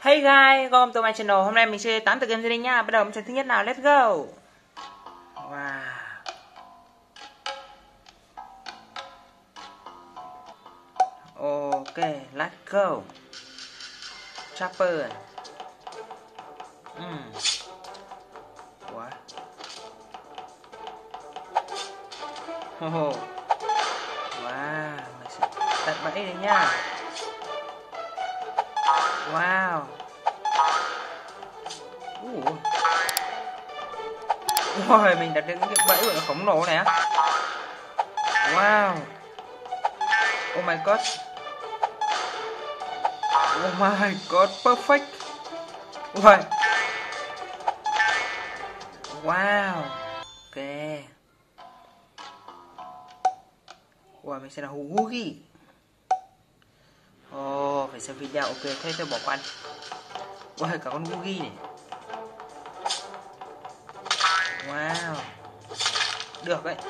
Hey guys, welcome to my channel. Hôm nay mình chơi 8 tựa game gia đình nha. Bắt đầu trận thứ nhất nào, let's go. Wow. Ok, let's go. Chopper. What? Oh. Wow, mình sẽ đặt bẫy đấy nha. Wow. Wow, mình đặt được những cái bẫy gọi là khổng lồ này á. Wow. Oh my god. Oh my god, perfect. Wow. Wow. Ok. Wow, mình sẽ là hú Woogie. Ồ, phải xem video. Ok, thế tôi bỏ qua. Wow, cả con Woogie này. Wow. Được đấy.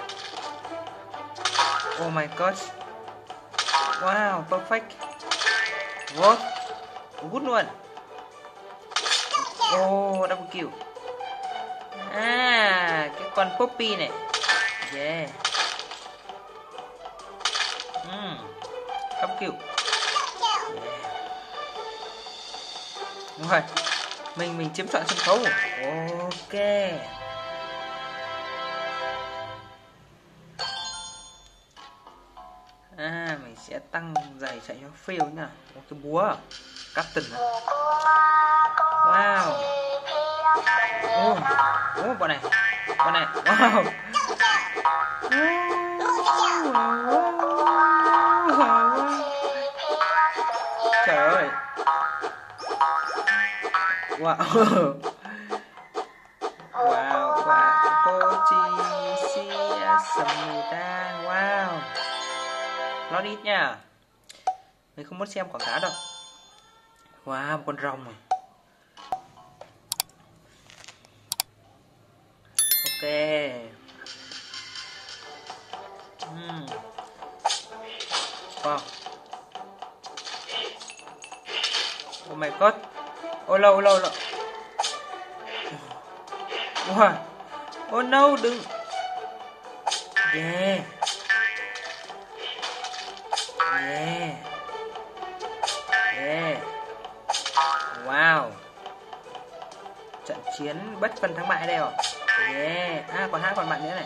Oh my god. Wow, perfect. Good. Good luôn. Oh, double kill. À, cái con Poppy này. Yeah. Double kill. Yeah. Rồi, mình chiếm trọn sân khấu. Ok. À, mình sẽ tăng giày chạy cho phiêu nha. Một cái búa Captain. Wow. Bọn này. Wow. Trời ơi. Wow. Wow. Samida. Wow. Nó ít nha. Mình không muốn xem quảng cáo đâu. Wow, một con rồng này. Ok. Wow. Oh my god. Oh lâu. Wow. Oh no, đừng. Yeah. Wow. Trận chiến bất phân thắng bại đây rồi. Yeah. À, còn hai con bạn nữa này.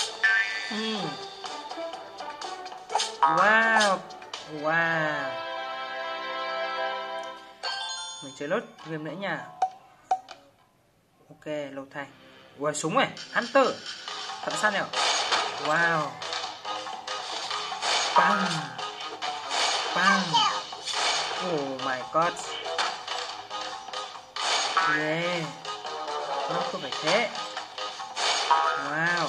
Wow. Mình chơi lốt game nữa nha. Ok, lâu thay. Wow, súng này, Hunter. Thợ săn nào. Wow. Bang. Oh my god. Yeah. Nó không phải thế. Wow.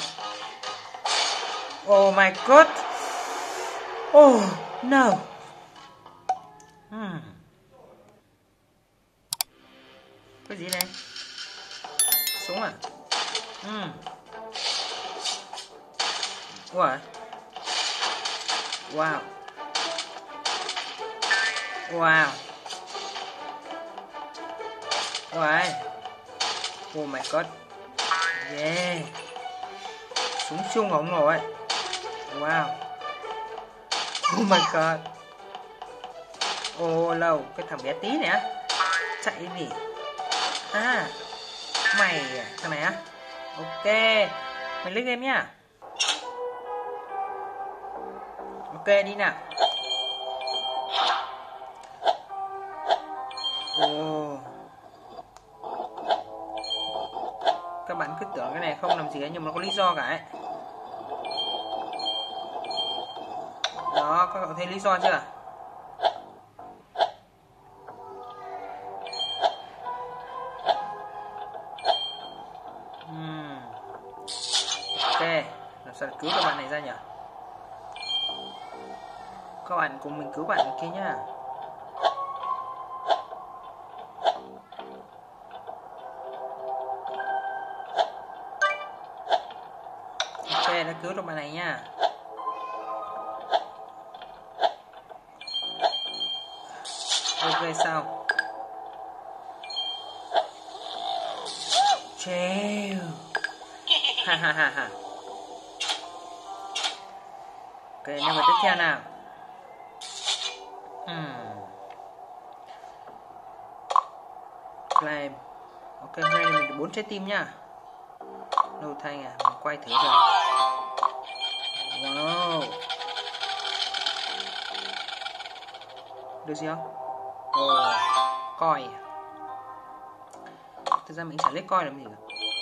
Oh my god. Oh no. Cái gì này? Súng à? Wow. Oh my god. Yeah. Súng siêu ngầu rồi. Wow. Oh my god. Oh lâu, cái thằng bé tí này á. Chạy đi. À, mày à, thằng này á. Ok, mình lên game nhá. Ok, đi nào. Các bạn cứ tưởng cái này không làm gì ấy, nhưng mà nó có lý do cả ấy. Đó, các bạn thấy lý do chưa? Ok, làm sao cứu các bạn này ra nhỉ? Các bạn cùng mình cứu bạn kia nhá. Ok, đã cứu được bạn này nha. Ok sao? Trêu. Ha ha ha ha. Ok, level tiếp theo nào. Flame. Ok, hôm nay mình được 4 trái tim nhá. Lâu thanh à, mình quay thử rồi. Wow. Được gì không? Ồ, coi. Thực ra mình chả lấy coi làm gì cả.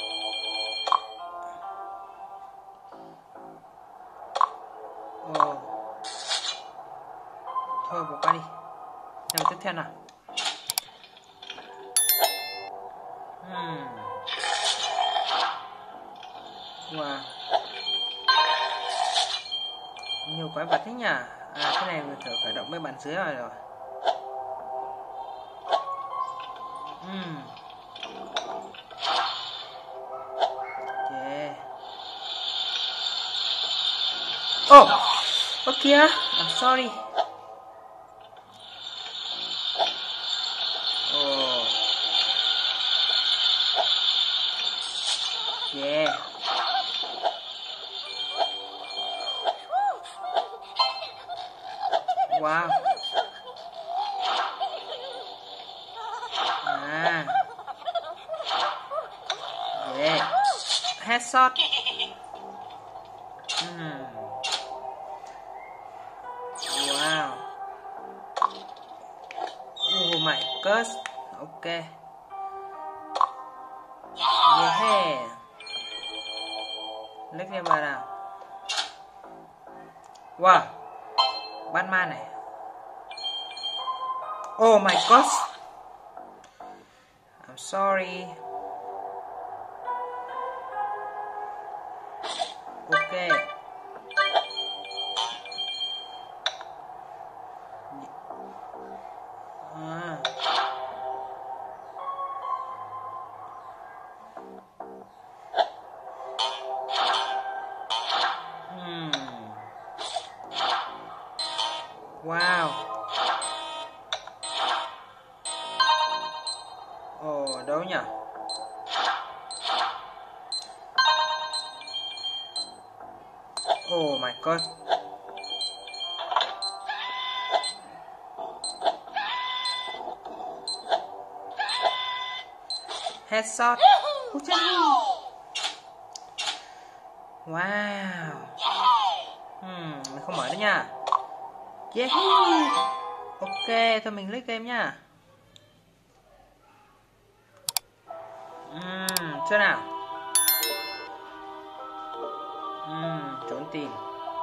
Ồ. Thôi bỏ qua đi. Nào tiếp theo nào. Wow. Nhiều quái vật thế nhỉ. À, cái này mình thử khởi động mấy bạn dưới rồi. Yeah. Oh, okay. I'm sorry. Oh. Yeah. Wow. À. Yeah. Headshot. Wow. Oh my god. Okay. Yeah. Lấy cái vào nào. Wow. Batman này. Oh my god. I'm sorry. Okay. À. Wow. Ồ, đâu nhỉ? Oh my god. Headshot. Wow. Mình không mở nữa nha. Yeah. Ok, thôi mình lấy game nha. Chưa nào. Trốn tìm.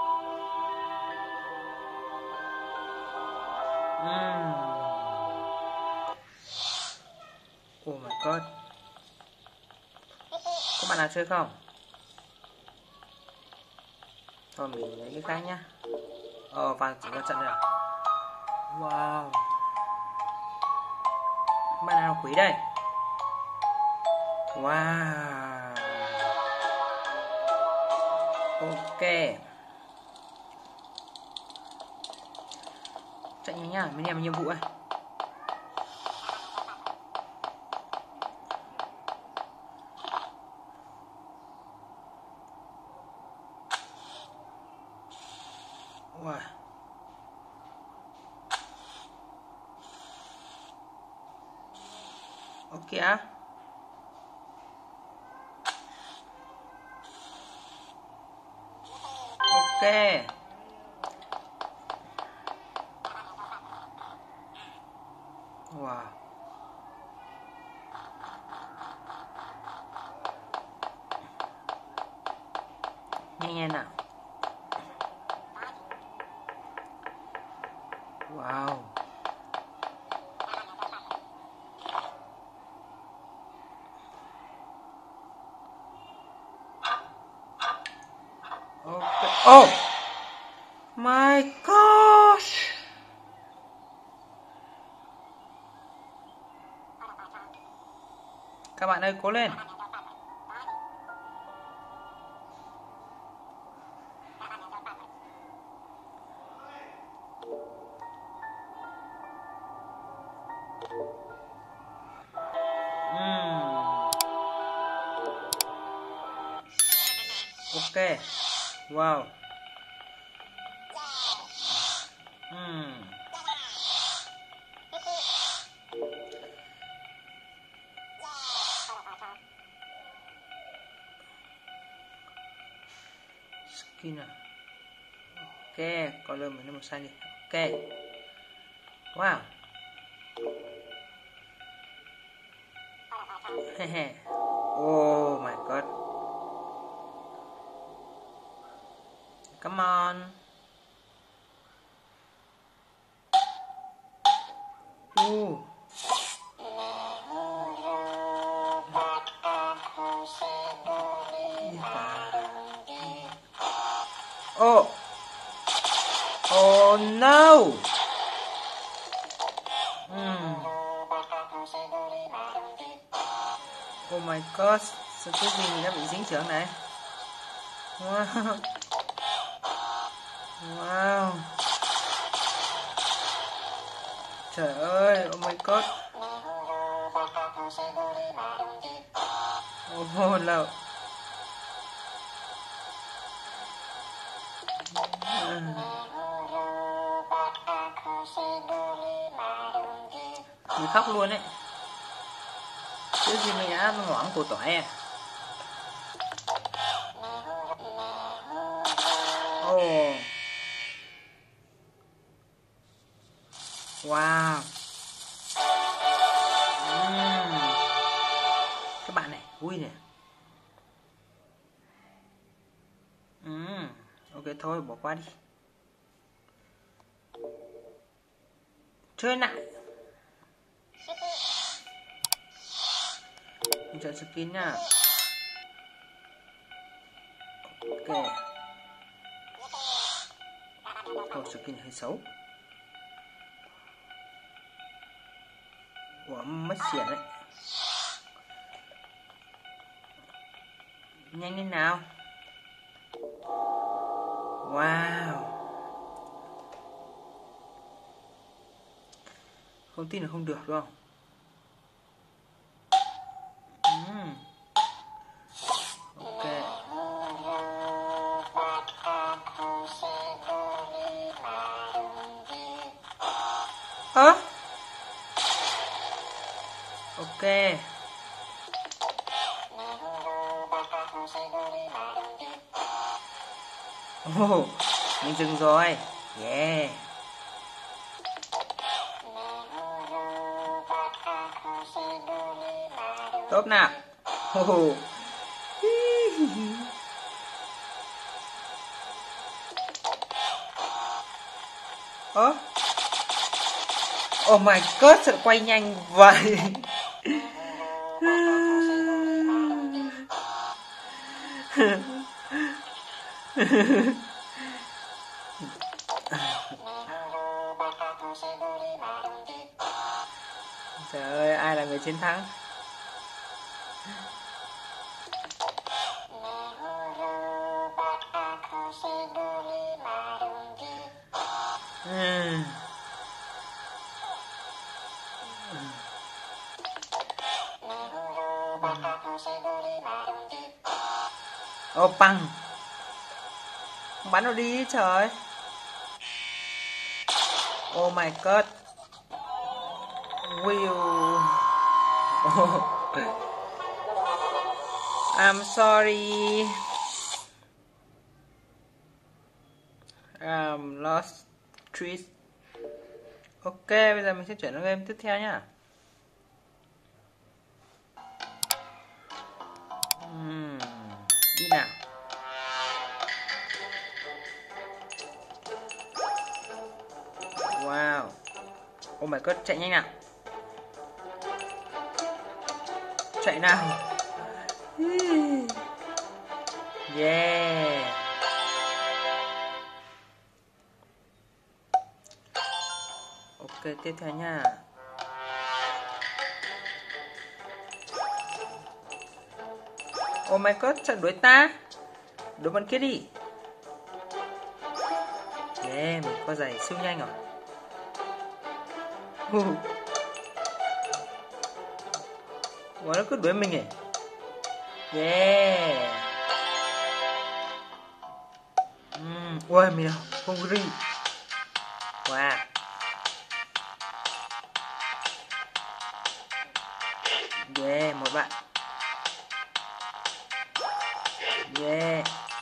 Oh my god. Có bạn nào chơi không? Thôi mình lấy cái khác nhá. Vàng chỉ có trận rồi à? Wow. Bạn nào quý đây? Wow. Ok. Chạy nhanh nhá, mình làm nhiệm vụ này. Wow. Ok á. Ok. Wow. Nhanh nào. Wow. Okay. Oh my gosh. Các bạn ơi, cố lên. Ok. Wow. Skin à. Ok, color mình màu xanh đi. Ok. Wow. Hehe. Oh my god. Come on. Oh. Oh no. Oh my god, sao cái gì mình đã bị dính trưởng này? Wow. Wow. Trời ơi, oh my god. Oh no. Mình khóc luôn đấy. Cái gì mình đã ngoãn cổ tỏi à? Oh. Wow. Các bạn này, vui nè. Ok thôi, bỏ qua đi. Chơi lại. Mình chọn skin nha. Ok. Ồ, skin hơi xấu. Ủa, mất xiển đấy. Nhanh lên nào. Wow. Không tin là không được đúng không? Ok. Ok. Mình dừng rồi. Yeah. Tốt nào. Oh my god, sao quay nhanh vậy? Trời ơi, ai là người chiến thắng? Ô băng. Bắn nó đi trời. Oh my god. Will. I'm sorry. Lost trees. Ok, bây giờ mình sẽ chuyển sang game tiếp theo nhá. Đi nào. Wow. Oh my god, chạy nhanh nào. Chạy nào. Yeah. Ok, tiếp theo nha. Oh my god, chạy đuổi ta. Đuổi bọn kia đi. Yeah, mình có giày siêu nhanh rồi. Ủa, nó cứ đuổi mình nhỉ. Yeah. Ui, mình Hungary. Wow. Yeah, một bạn. Yeah.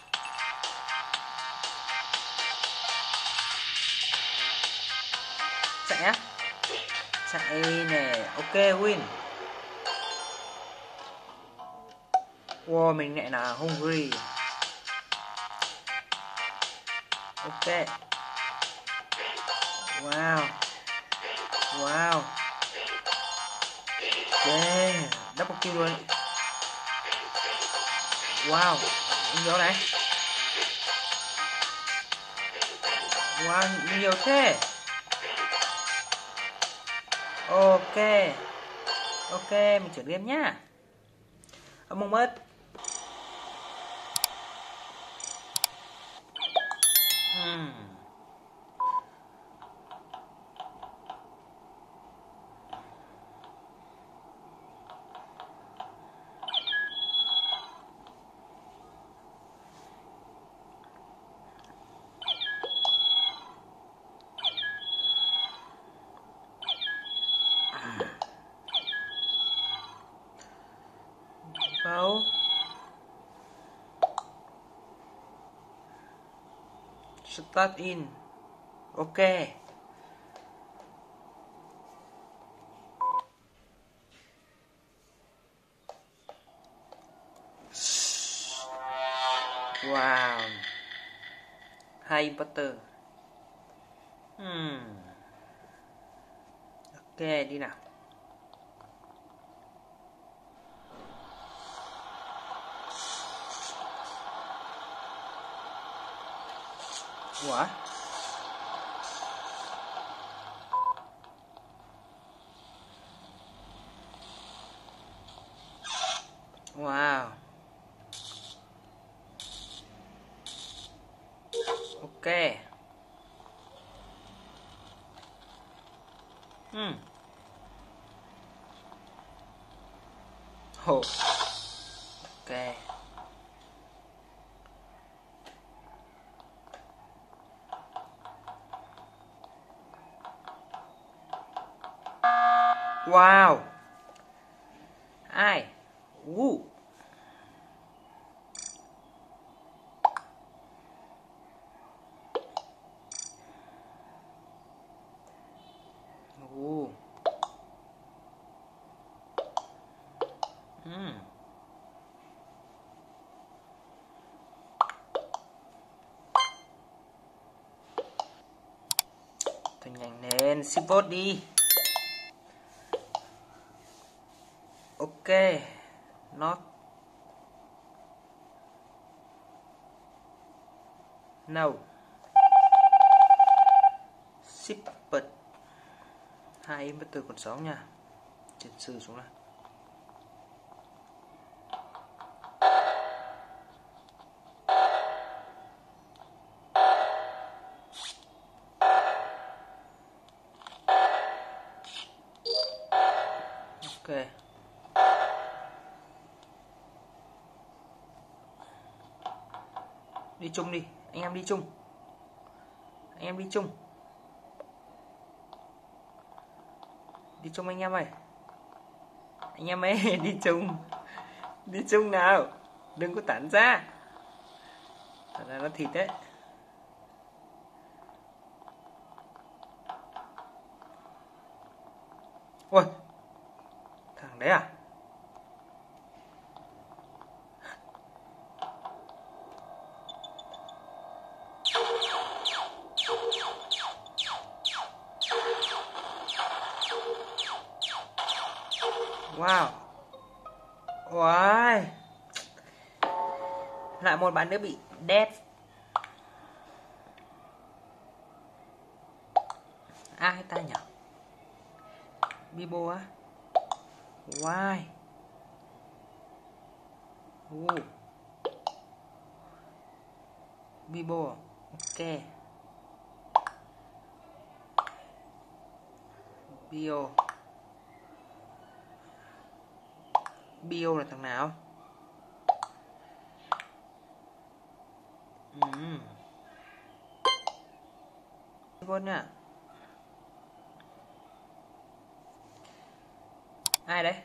Chạy á. Chạy nè. Ok, win. Wow, mình lại là Hungary. Ok. Wow. Wow. Yeah. Double kill luôn. Wow. Nhiều này. Wow, nhiều thế. Ok. Ok, mình chuyển game nhá. Among Us. Vào. Start in. Ok. Wow. 2 importer. Ok, đi nào. Ủa? Wow. Ok. Hồ. Ok. Wow. Ai? Thôi nhanh lên, ship vote đi. Ok. Not. No. Ship bật. 2 inverter còn sống nha. Chuyển sử xuống này. Ok. Đi chung đi, anh em đi chung. Anh em đi chung. Đi chung anh em ơi. Anh em ơi, đi chung. Đi chung nào. Đừng có tản ra. Thật ra nó thịt đấy. Ôi. Thằng đấy à? Wow. Wow. Lại một bạn nữa bị dead. Ai ta nhỉ? Bibo á. Why? Bibo. Ok. Bio. Bio là thằng nào? Luôn nha. Ai đấy?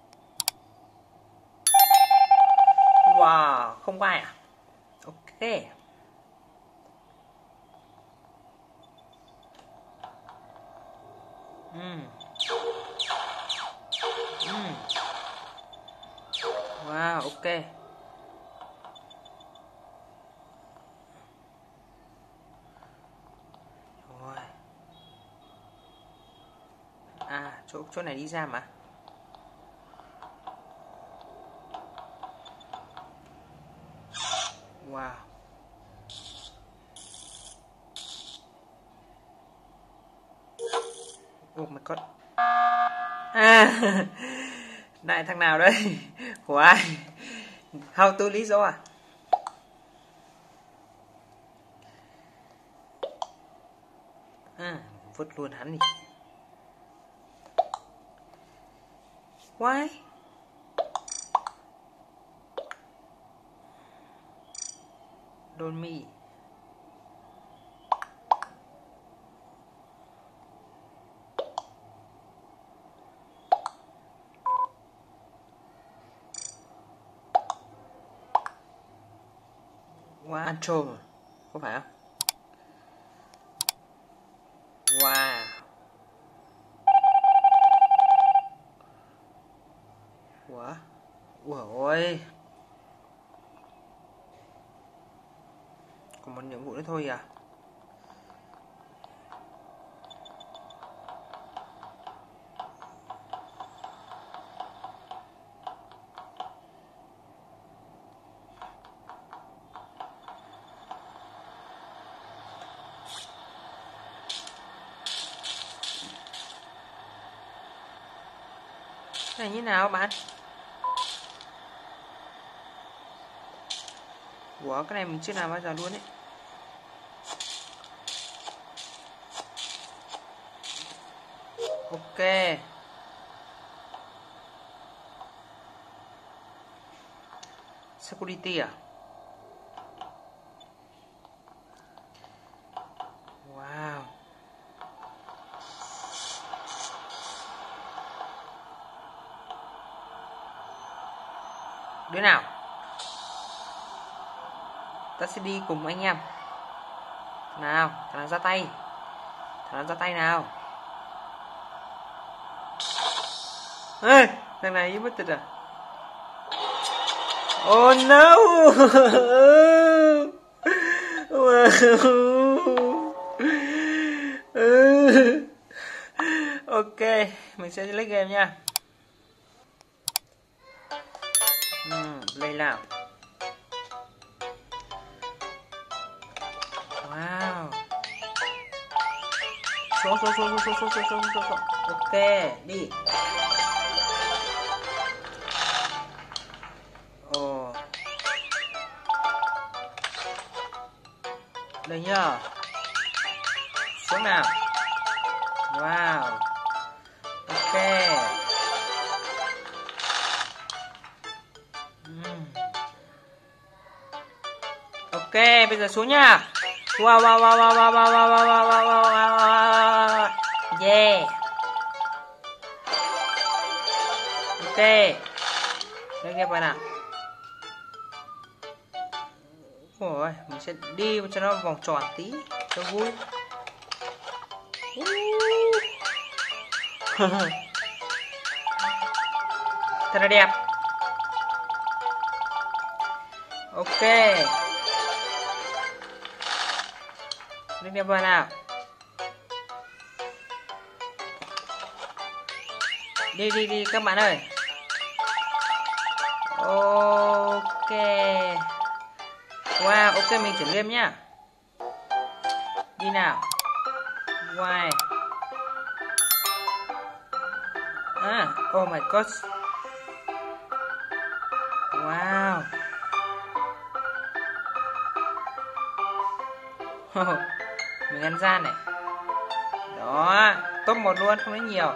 Wow, không có ai à? Ok. Wow, ok. Rồi. À, chỗ này đi ra mà. Wow. Oh my god. À, lại thằng nào đây? Của ai? How to lý do à? À, vứt luôn hắn đi. Why? Don't me. Wow, ăn trộm rồi. Có phải không? Wow. Ủa? Ôi. Còn một nhiệm vụ nữa thôi à? Cái này như nào bạn? Ủa, cái này mình chưa làm bao giờ luôn ấy. Ok. Security à? Wow. Đứa nào? Ta sẽ đi cùng anh em. Nào, thằng nào ra tay? Thằng nào ra tay nào? Ê, thằng này mất tịch à? Oh no. Ok, mình sẽ lấy game nha. Play nào. Wow. Xuống. Ok, đi. Ồ. Đây nhá. Xuống nào. Wow. Ok. Ok, bây giờ xuống nha. Wow. Yeah. Ok. Đây nghe bạn nào. Ôi, mình sẽ đi cho nó vòng tròn tí cho vui. Thật là đẹp. Ok. Lên đẹp vào nào. Đi các bạn ơi. Ok. Wow, ok mình chuyển game nhá. Đi nào. Wow. À, oh my god. Wow. Mình ăn gian này. Đó, top 1 luôn, không lấy nhiều.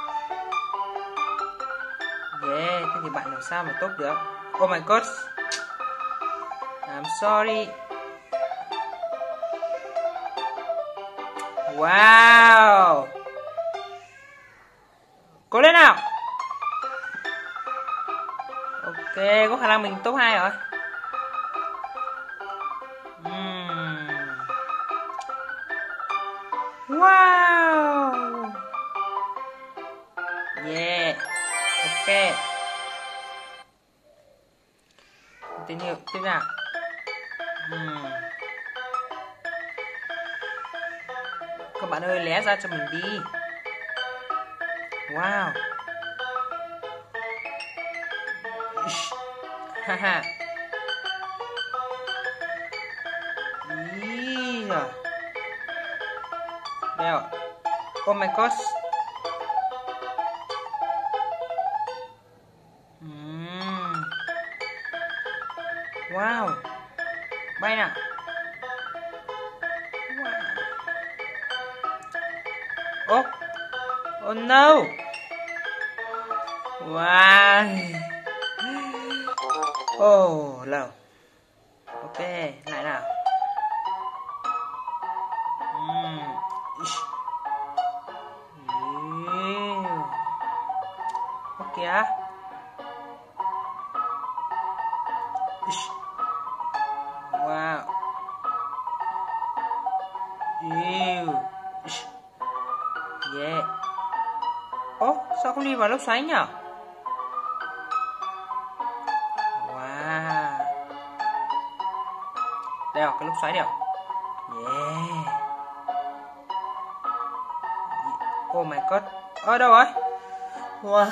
Yeah, thế thì bạn làm sao mà top được? Oh my god. I'm sorry. Wow. Cố lên nào. Ok, có khả năng mình top 2 rồi. Wow. Yeah. Ok. Tín hiệu tiếp nào. Các bạn ơi, lé ra cho mình đi. Wow. Haha. Ý rồi. Đeo. Oh my god. Wow. Bay nào. Wow. Oh. Oh no. Wow. Oh, lâu. Ok, lại nào. Ok á. Wow. Yeah. Ố, sao không đi vào lốc xoáy nhỉ? Wow. Đây cái lốc xoáy đều. Yeah. Oh my god. Ở đâu rồi? Wow.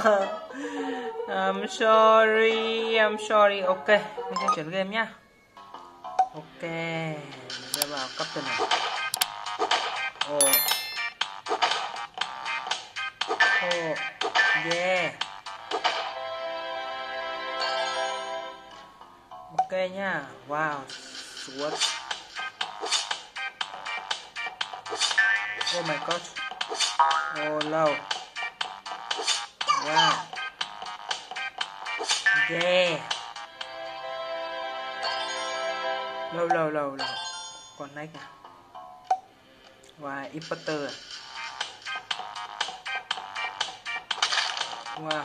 I'm sorry. Ok, mình sẽ chuyển game nhá. Ok, mình sẽ vào captain này. Oh, yeah. Ok nha. Wow, sword. Oh my god. Oh lâu. Wow. Yeah. Lâu. Còn next nè. Wow, importer. Wow.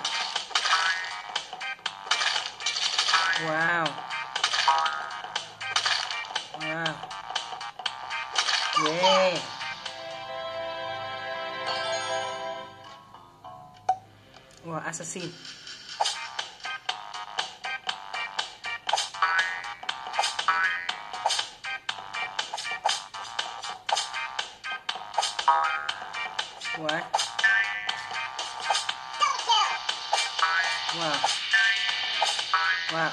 Yeah. Wow, assassin. What? Wow.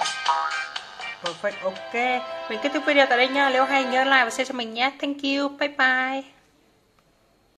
Perfect. Ok. Mình kết thúc video tại đây nha. Nếu hay nhớ like và share cho mình nhé. Thank you. Bye bye.